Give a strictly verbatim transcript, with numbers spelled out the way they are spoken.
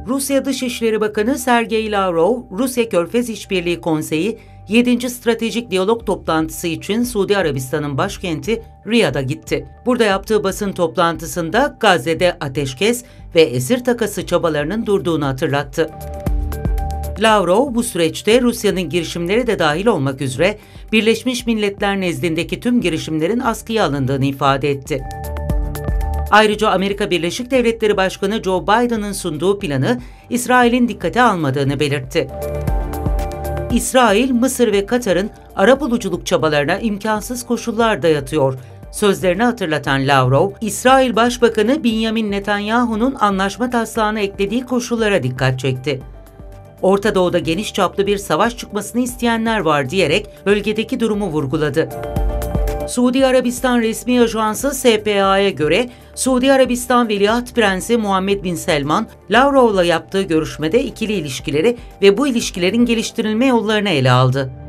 Rusya Dışişleri Bakanı Sergey Lavrov, Rusya Körfez İşbirliği Konseyi yedinci Stratejik Diyalog Toplantısı için Suudi Arabistan'ın başkenti Riyad'a gitti. Burada yaptığı basın toplantısında Gazze'de ateşkes ve esir takası çabalarının durduğunu hatırlattı. Lavrov, bu süreçte Rusya'nın girişimleri de dahil olmak üzere Birleşmiş Milletler nezdindeki tüm girişimlerin askıya alındığını ifade etti. Ayrıca Amerika Birleşik Devletleri Başkanı Joe Biden'ın sunduğu planı İsrail'in dikkate almadığını belirtti. İsrail, Mısır ve Katar'ın ara buluculuk çabalarına imkansız koşullar dayatıyor sözlerini hatırlatan Lavrov, İsrail Başbakanı Benjamin Netanyahu'nun anlaşma taslağına eklediği koşullara dikkat çekti. Orta Doğu'da geniş çaplı bir savaş çıkmasını isteyenler var diyerek bölgedeki durumu vurguladı. Suudi Arabistan resmi ajansı S P A'ya göre Suudi Arabistan Veliaht Prensi Muhammed Bin Selman, Lavrov'la yaptığı görüşmede ikili ilişkileri ve bu ilişkilerin geliştirilme yollarını ele aldı.